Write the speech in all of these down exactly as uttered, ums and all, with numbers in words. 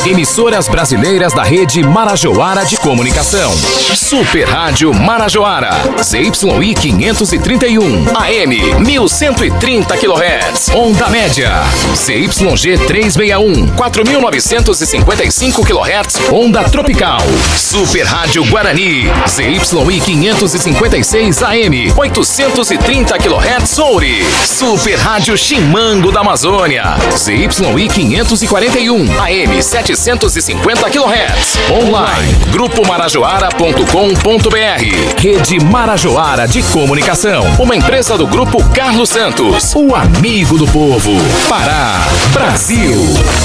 Emissoras brasileiras da rede Marajoara de Comunicação. Super Rádio Marajoara, Z Y I quinhentos e trinta e um, A M mil cento e trinta quilohertz, onda média, Z Y G trezentos e sessenta e um, quatro mil novecentos e cinquenta e cinco quilohertz, onda tropical. Super Rádio Guarani, Z Y I quinhentos e cinquenta e seis, A M oitocentos e trinta quilohertz, Ouri. Super Rádio Chimango da Amazônia, Z Y I quinhentos e quarenta e um, A M setecentos e cinquenta quilohertz. Online, grupo marajoara ponto com ponto br. Rede Marajoara de Comunicação, uma empresa do Grupo Carlos Santos, o amigo do povo. Pará, Brasil.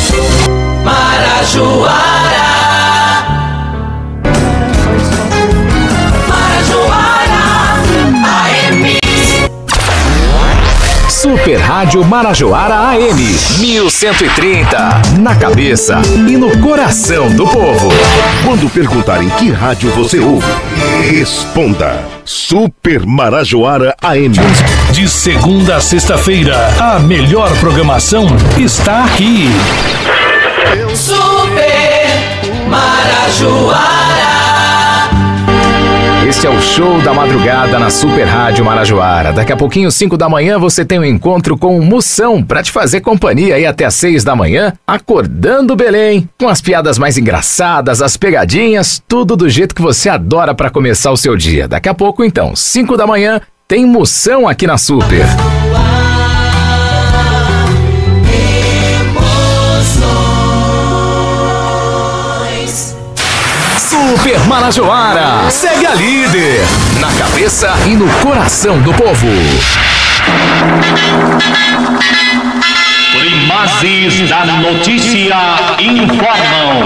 Marajoara. Super Rádio Marajoara A M mil cento e trinta, na cabeça e no coração do povo. Quando perguntarem que rádio você ouve, responda: Super Marajoara A M. De segunda a sexta-feira, a melhor programação está aqui. Super Marajoara. Este é o show da madrugada na Super Rádio Marajoara. Daqui a pouquinho, cinco da manhã, você tem um encontro com o Moção para te fazer companhia aí até às seis da manhã, acordando Belém, com as piadas mais engraçadas, as pegadinhas, tudo do jeito que você adora para começar o seu dia. Daqui a pouco, então, cinco da manhã, tem Moção aqui na Super. Super Marajoara, segue a líder, na cabeça e no coração do povo. Primazes da notícia informam.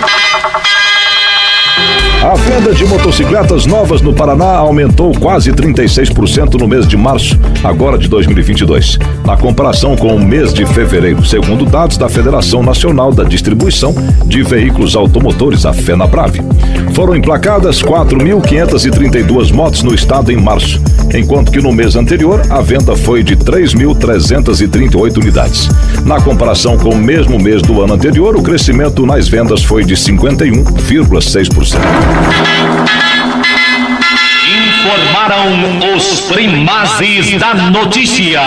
A venda de motocicletas novas no Paraná aumentou quase trinta e seis por cento no mês de março, agora de dois mil e vinte e dois, na comparação com o mês de fevereiro, segundo dados da Federação Nacional da Distribuição de Veículos Automotores, a FenaBrave. Foram emplacadas quatro mil quinhentas e trinta e duas motos no estado em março, enquanto que no mês anterior a venda foi de três mil trezentas e trinta e oito unidades. Na comparação com o mesmo mês do ano anterior, o crescimento nas vendas foi de cinquenta e um vírgula seis por cento. Informaram os primazes da notícia.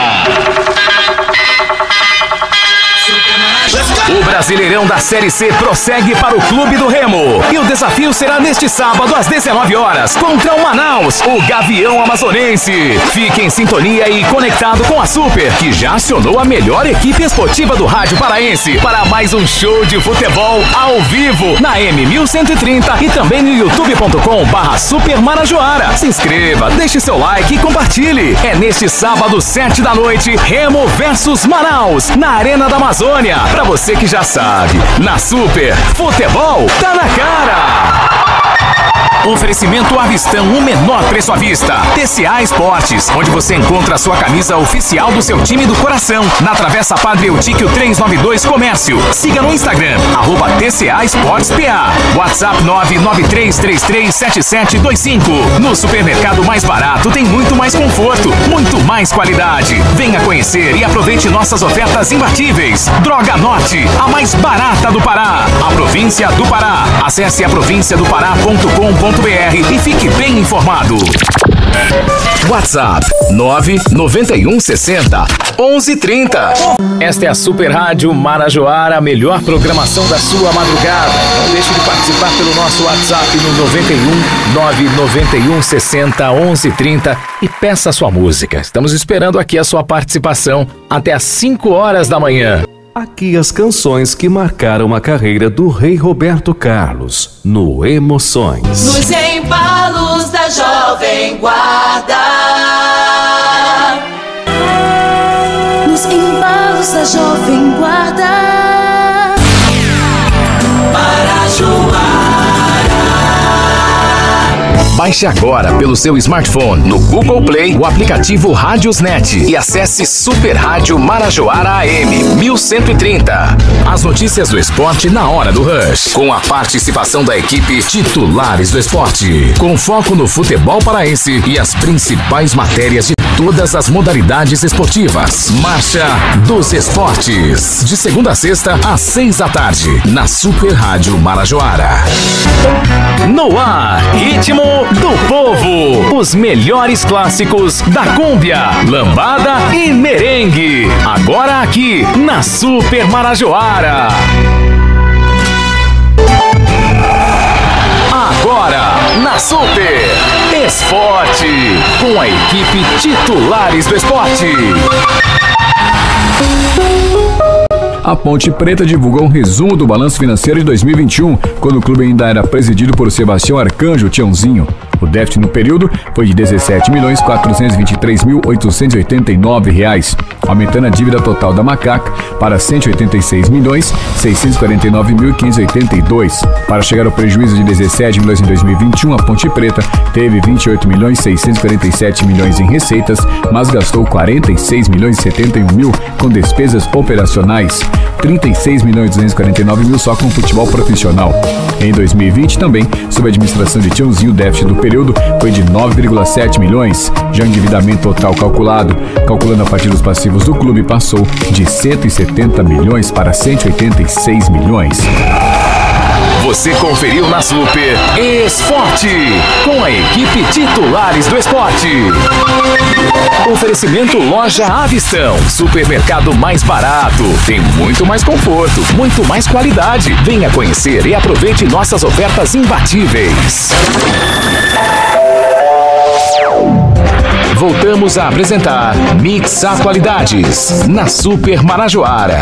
O Brasileirão da Série C prossegue para o Clube do Remo. E o desafio será neste sábado às dezenove horas contra o Manaus, o Gavião Amazonense. Fique em sintonia e conectado com a Super, que já acionou a melhor equipe esportiva do rádio paraense para mais um show de futebol ao vivo na M mil cento e trinta e também no youtube ponto com barra Super Marajoara. Se inscreva, deixe seu like e compartilhe. É neste sábado, sete da noite, Remo versus Manaus, na Arena da Amazônia. Pra você que já sabe, na Super, futebol tá na cara! Oferecimento Avistão, o menor preço à vista. T C A Esportes, onde você encontra a sua camisa oficial do seu time do coração. Na Travessa Padre Eutíquio trezentos e noventa e dois Comércio. Siga no Instagram, arroba T C A Esportes P A. WhatsApp nove nove três três três sete sete dois cinco. No supermercado mais barato tem muito mais conforto, muito mais qualidade. Venha conhecer e aproveite nossas ofertas imbatíveis. Droga Norte, a mais barata do Pará. A província do Pará. Acesse a província do pará ponto com ponto br e fique bem informado. WhatsApp nove nove um sessenta onze trinta. Esta é a Super Rádio Marajoara, a melhor programação da sua madrugada. Não deixe de participar pelo nosso WhatsApp no nove um nove nove um sessenta onze trinta e peça a sua música. Estamos esperando aqui a sua participação até às cinco horas da manhã. Aqui as canções que marcaram a carreira do Rei Roberto Carlos, no Emoções. Nos embalos da Jovem Guarda. Nos embalos da Jovem Guarda. Marajoara. Baixe agora pelo seu smartphone no Google Play o aplicativo Rádiosnet e acesse Super Rádio Marajoara A M mil cento e trinta. As notícias do esporte na hora do rush, com a participação da equipe Titulares do Esporte, com foco no futebol paraense e as principais matérias de todas as modalidades esportivas. Marcha dos Esportes. De segunda a sexta, às seis da tarde, na Super Rádio Marajoara. No ar, Ritmo do Povo. Os melhores clássicos da cúmbia, lambada e merengue. Agora aqui, na Super Marajoara. Agora, na Super Esporte, com a equipe titulares do esporte. A Ponte Preta divulgou um resumo do balanço financeiro de dois mil e vinte e um, quando o clube ainda era presidido por Sebastião Arcanjo Tiãozinho. O déficit no período foi de dezessete milhões quatrocentos e vinte e três mil oitocentos e oitenta e nove reais, aumentando a dívida total da Macaca para cento e oitenta e seis milhões seiscentos e quarenta e nove mil quinhentos e oitenta e dois. Para chegar ao prejuízo de dezessete milhões em dois mil e vinte e um, a Ponte Preta teve vinte e oito milhões seiscentos e quarenta e sete milhões em receitas, mas gastou quarenta e seis milhões e setenta e um mil com despesas operacionais, trinta e seis milhões duzentos e quarenta e nove mil só com futebol profissional. Em dois mil e vinte também, sob a administração de Tiãozinho, o déficit do período foi de nove vírgula sete milhões. Já o endividamento total calculado, calculando a partir dos passivos do clube, passou de cento e setenta milhões para cento e oitenta e seis milhões. Você conferiu na Super Esporte, com a equipe titulares do esporte. Oferecimento Loja Avistão, supermercado mais barato, tem muito mais conforto, muito mais qualidade. Venha conhecer e aproveite nossas ofertas imbatíveis. Voltamos a apresentar Mix Atualidades, na Super Marajoara.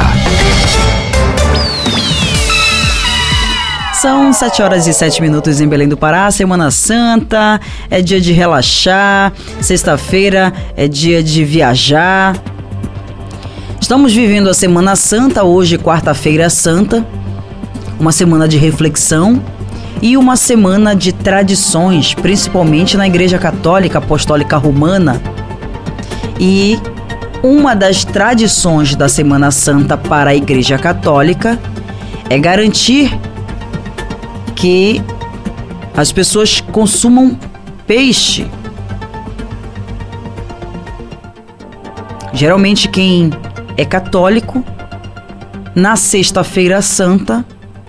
São sete horas e sete minutos em Belém do Pará, Semana Santa, é dia de relaxar, sexta-feira é dia de viajar. Estamos vivendo a Semana Santa, hoje quarta-feira santa, uma semana de reflexão e uma semana de tradições, principalmente na Igreja Católica Apostólica Romana. E uma das tradições da Semana Santa para a Igreja Católica é garantir que as pessoas consumam peixe. Geralmente quem é católico, na Sexta-feira Santa,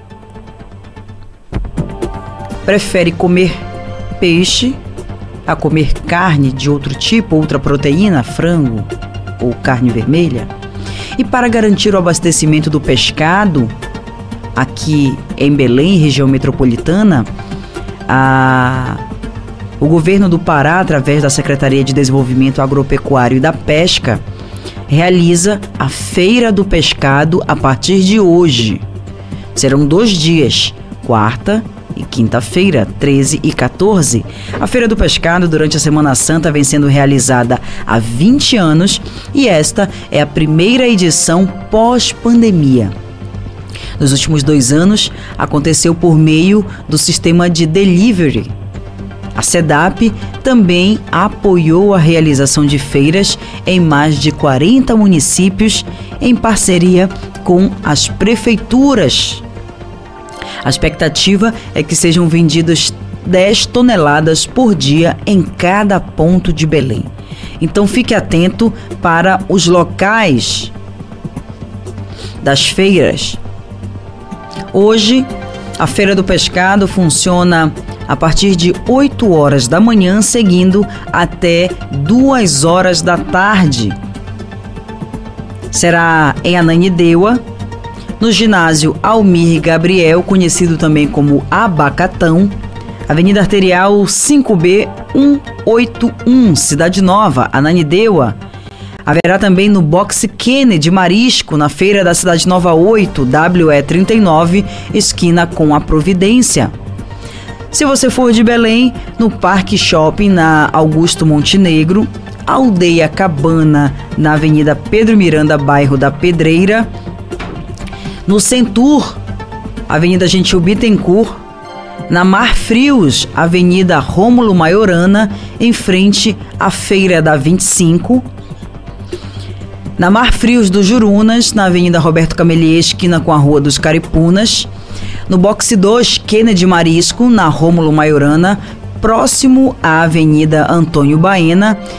prefere comer peixe a comer carne de outro tipo, outra proteína, frango ou carne vermelha. E para garantir o abastecimento do pescado, aqui em Belém, região metropolitana, a... o governo do Pará, através da Secretaria de Desenvolvimento Agropecuário e da Pesca, realiza a Feira do Pescado a partir de hoje. Serão dois dias, quarta e quinta-feira, treze e quatorze. A Feira do Pescado, durante a Semana Santa, vem sendo realizada há vinte anos e esta é a primeira edição pós-pandemia. Nos últimos dois anos, aconteceu por meio do sistema de delivery. A SEDAP também apoiou a realização de feiras em mais de quarenta municípios em parceria com as prefeituras. A expectativa é que sejam vendidas dez toneladas por dia em cada ponto de Belém. Então fique atento para os locais das feiras. Hoje, a Feira do Pescado funciona a partir de oito horas da manhã, seguindo até duas horas da tarde. Será em Ananindeua, no ginásio Almir Gabriel, conhecido também como Abacatão, Avenida Arterial cinco B cento e oitenta e um, Cidade Nova, Ananindeua. Haverá também no Boxe Kennedy Marisco, na Feira da Cidade Nova oito, W E trinta e nove, esquina com a Providência. Se você for de Belém, no Parque Shopping, na Augusto Montenegro, Aldeia Cabana, na Avenida Pedro Miranda, bairro da Pedreira, no Centur, Avenida Gentil Bittencourt, na Mar Frios, Avenida Rômulo Maiorana, em frente à Feira da vinte e cinco, na Mar Frios do Jurunas, na Avenida Roberto Camelier, esquina com a Rua dos Caripunas, no Boxe dois Kennedy Marisco, na Rômulo Maiorana, próximo à Avenida Antônio Baena,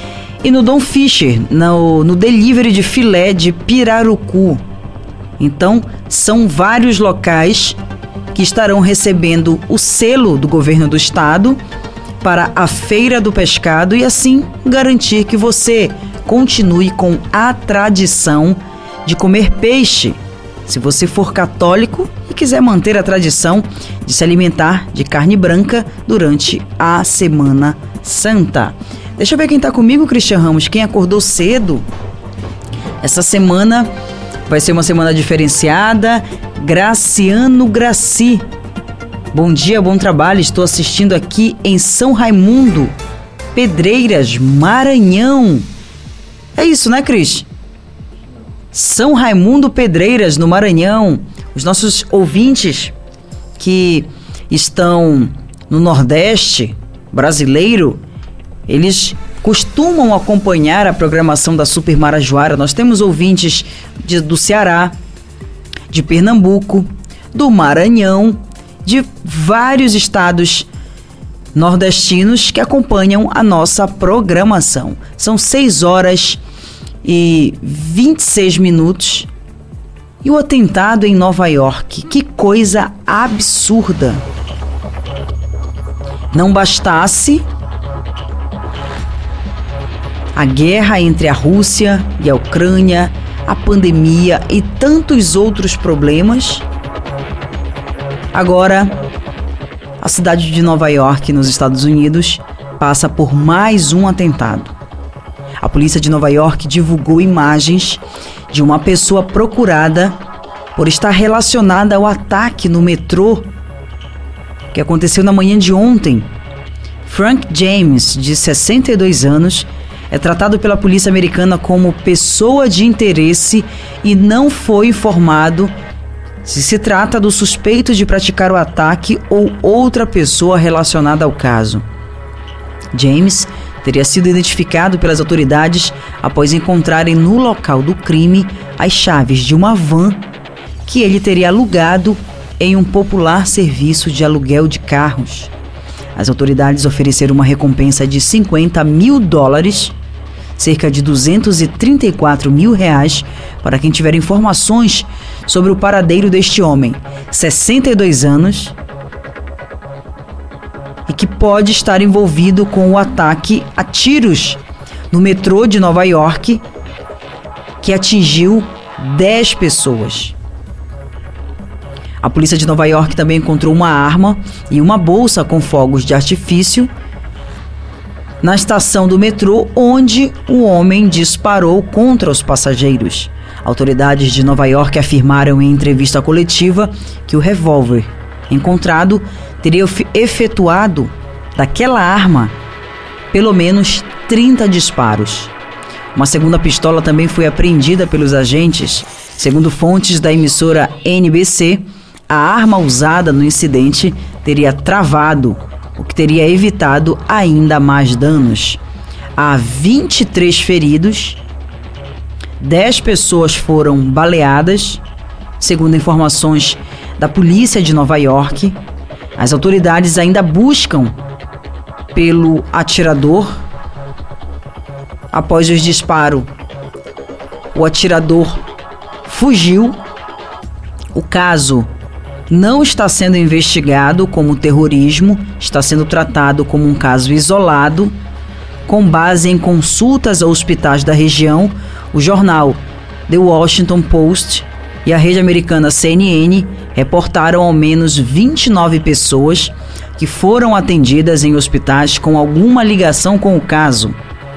e no Dom Fischer, no, no delivery de filé de pirarucu. Então, são vários locais que estarão recebendo o selo do governo do estado para a Feira do Pescado e assim garantir que você continue com a tradição de comer peixe, se você for católico e quiser manter a tradição de se alimentar de carne branca durante a Semana Santa. Deixa eu ver quem está comigo, Cristian Ramos, quem acordou cedo. Essa semana vai ser uma semana diferenciada. Graciano Graci. Bom dia, bom trabalho. Estou assistindo aqui em São Raimundo, Pedreiras, Maranhão. É isso, né, Cris? São Raimundo, Pedreiras, no Maranhão. Os nossos ouvintes que estão no Nordeste brasileiro, eles costumam acompanhar a programação da Super Marajoara. Nós temos ouvintes de, do Ceará, de Pernambuco, do Maranhão, de vários estados nordestinos que acompanham a nossa programação. São seis horas e vinte e seis minutos. E o atentado em Nova York, que coisa absurda. Não bastasse a guerra entre a Rússia e a Ucrânia, a pandemia e tantos outros problemas, agora a cidade de Nova York, nos Estados Unidos, passa por mais um atentado. A polícia de Nova York divulgou imagens de uma pessoa procurada por estar relacionada ao ataque no metrô que aconteceu na manhã de ontem. Frank James, de sessenta e dois anos, é tratado pela polícia americana como pessoa de interesse e não foi informado se se trata do suspeito de praticar o ataque ou outra pessoa relacionada ao caso. James teria sido identificado pelas autoridades após encontrarem no local do crime as chaves de uma van que ele teria alugado em um popular serviço de aluguel de carros. As autoridades ofereceram uma recompensa de cinquenta mil dólares, cerca de duzentos e trinta e quatro mil reais, para quem tiver informações sobre o paradeiro deste homem, sessenta e dois anos, e que pode estar envolvido com o ataque a tiros no metrô de Nova York, que atingiu dez pessoas. A polícia de Nova York também encontrou uma arma e uma bolsa com fogos de artifício na estação do metrô, onde o homem disparou contra os passageiros. Autoridades de Nova York afirmaram em entrevista coletiva que o revólver encontrado teria efetuado daquela arma pelo menos trinta disparos. Uma segunda pistola também foi apreendida pelos agentes. Segundo fontes da emissora N B C, a arma usada no incidente teria travado, o que teria evitado ainda mais danos. Há vinte e três feridos, dez pessoas foram baleadas, segundo informações da polícia de Nova York. As autoridades ainda buscam pelo atirador. Após os disparos, o atirador fugiu. O caso não está sendo investigado como terrorismo, está sendo tratado como um caso isolado. Com base em consultas a hospitais da região, o jornal The Washington Post e a rede americana C N N reportaram ao menos vinte e nove pessoas que foram atendidas em hospitais com alguma ligação com o caso.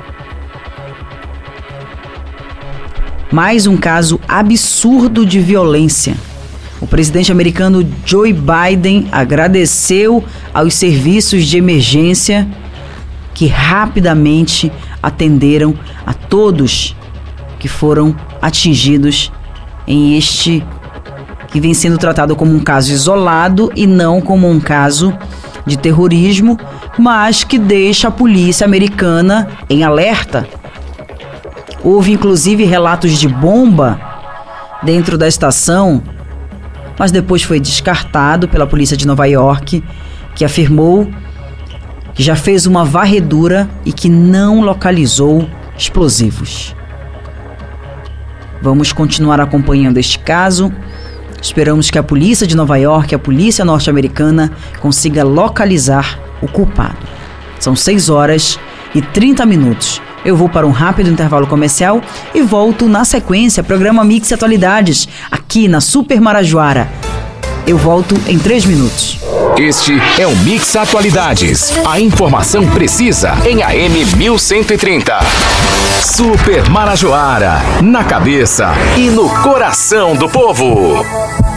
Mais um caso absurdo de violência. O presidente americano Joe Biden agradeceu aos serviços de emergência que rapidamente atenderam a todos que foram atingidos em este que vem sendo tratado como um caso isolado e não como um caso de terrorismo, mas que deixa a polícia americana em alerta. Houve inclusive relatos de bomba dentro da estação, mas depois foi descartado pela polícia de Nova York, que afirmou que já fez uma varredura e que não localizou explosivos. Vamos continuar acompanhando este caso. Esperamos que a polícia de Nova York, a polícia norte-americana, consiga localizar o culpado. São seis horas e trinta minutos. Eu vou para um rápido intervalo comercial e volto na sequência, programa Mix Atualidades, aqui na Super Marajoara. Eu volto em três minutos. Este é o Mix Atualidades. A informação precisa em A M mil cento e trinta. Super Marajoara, na cabeça e no coração do povo.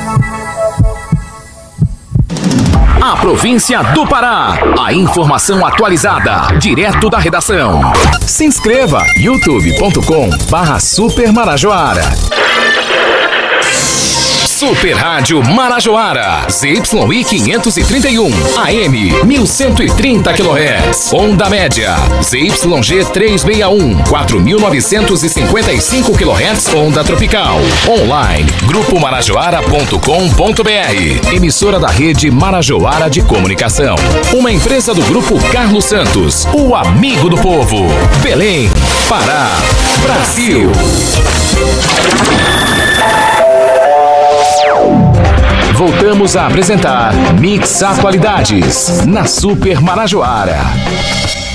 A província do Pará. A informação atualizada, direto da redação. Se inscreva, youtube ponto com barra Super Marajoara. Super Rádio Marajoara, Z Y I quinhentos e trinta e um, A M mil cento e trinta quilohertz, onda média, Z Y G trezentos e sessenta e um, quatro mil novecentos e cinquenta e cinco quilohertz, onda tropical, online, grupo marajoara ponto com ponto br, emissora da rede Marajoara de Comunicação, uma empresa do grupo Carlos Santos, o amigo do povo, Belém, Pará, Brasil. Voltamos a apresentar Mix Atualidades na Super Marajoara.